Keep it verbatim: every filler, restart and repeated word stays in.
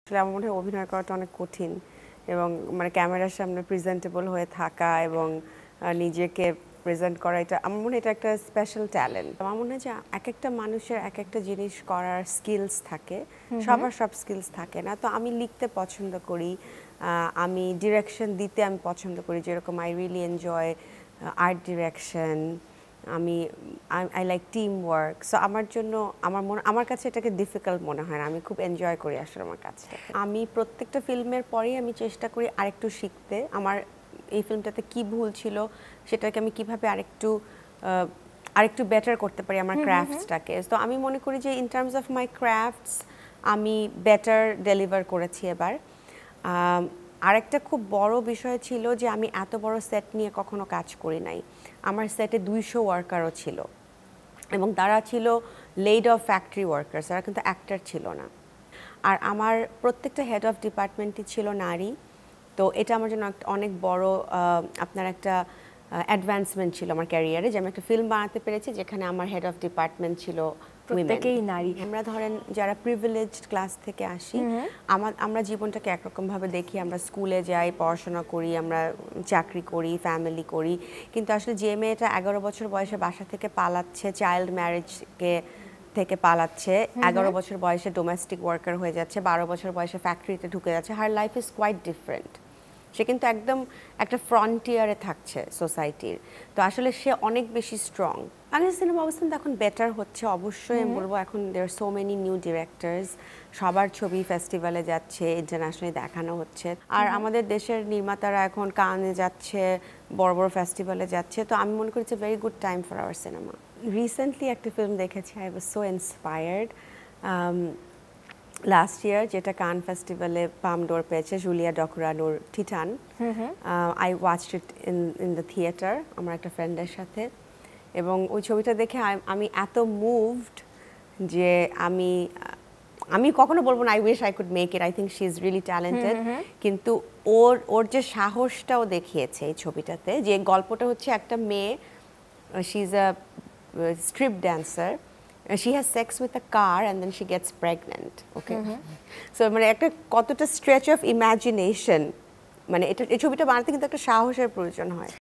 আসলে আমার মনে হয় অভিনয় করাটা অনেক কঠিন এবং মানে ক্যামেরার সামনে প্রেজেন্টেবল হয়ে থাকা এবং নিজেকে প্রেজেন্ট করা এটা আমার মনে হয় এটা একটা স্পেশাল ট্যালেন্ট। আমার মনে হয় যে এক একটা মানুষের এক একটা জিনিস করার স্কিলস থাকে, সবার সব স্কিলস থাকে না। তো আমি লিখতে পছন্দ করি, আমি ডিরেকশন দিতে আমি পছন্দ করি, যেরকম I really enjoy art direction, আমি I like team work. So আমার জন্য আমার মনে আমার কাছে এটাকে ডিফিকাল্ট মনে হয় না, আমি খুব এনজয় করি আসলে আমার কাছে। আমি প্রত্যেকটা ফিল্মের পরেই আমি চেষ্টা করি আরেকটু শিখতে, আমার এই ফিল্মটাতে কি ভুল ছিল সেটাকে আমি কিভাবে আরেকটু আরেকটু বেটার করতে পারি আমার ক্রাফটসটাকে। তো আমি মনে করি যে in terms of my crafts আমি বেটার ডেলিভার করেছি এবার। আরেকটা খুব বড় বিষয় ছিল যে আমি এত বড় সেট নিয়ে কখনো কাজ করি নাই। আমার সেটে দুইশো ওয়ার্কারও ছিল এবং তারা ছিল লেড অফ ফ্যাক্টরি ওয়ার্কার্স, তারা কিন্তু অ্যাক্টর ছিল না। আর আমার প্রত্যেকটা হেড অফ ডিপার্টমেন্টই ছিল নারী। তো এটা আমার জন্য অনেক বড় আপনার একটা অ্যাডভান্সমেন্ট ছিল আমার ক্যারিয়ারে, যে আমি একটা ফিল্ম বানাতে পেরেছি যেখানে আমার হেড অফ ডিপার্টমেন্ট ছিল প্রত্যেকেই নারী। আমরা ধরেন যারা প্রিভিলেজড ক্লাস থেকে আসি, আমার আমরা জীবনটাকে একরকমভাবে দেখি, আমরা স্কুলে যাই, পড়াশোনা করি, আমরা চাকরি করি, ফ্যামিলি করি, কিন্তু আসলে যে মেয়েটা এগারো বছর বয়সে বাসা থেকে পালাচ্ছে, চাইল্ড ম্যারেজকে থেকে পালাচ্ছে, এগারো বছর বয়সে ডোমেস্টিক ওয়ার্কার হয়ে যাচ্ছে, বারো বছর বয়সে ফ্যাক্টরিতে ঢুকে যাচ্ছে, her life is quite different. সে কিন্তু একদম একটা ফ্রন্টিয়ারে থাকছে সোসাইটির। তো আসলে সে অনেক বেশি স্ট্রং। বাংলাদেশ সিনেমা অবস্থান এখন বেটার হচ্ছে অবশ্যই, আমি বলবো এখন there so many new directors, সবার ছবি ফেস্টিভ্যালে যাচ্ছে, ইন্টারন্যাশনালি দেখানো হচ্ছে। আর আমাদের দেশের নির্মাতারা এখন কানে যাচ্ছে, বড় বড় ফেস্টিভ্যালে যাচ্ছে। তো আমি মনে করি it's a very good time for our cinema. Recently একটা ফিল্ম দেখেছি, I was so inspired last year, যেটা কান ফেস্টিভ্যালে পাম ডোর পেয়েছে, জুলিয়া ডকরানোর Titane. I watched it in in the theatre আমার একটা ফ্রেন্ডের সাথে, এবং ওই ছবিটা দেখে আমি এত মুভড যে আমি আমি কখনো বলবো না I wish I could make it, I think she is really talented. কিন্তু ওর ওর যে সাহসটাও দেখিয়েছে এই ছবিটাতে, যে গল্পটা হচ্ছে একটা মেয়ে, she is a strip dancer, she has sex with a car and then she gets pregnant. Okay, so মানে একটা কতটা stretch of imagination, মানে এটা এই ছবিটা বানাতে কিন্তু একটা সাহসের প্রয়োজন হয়।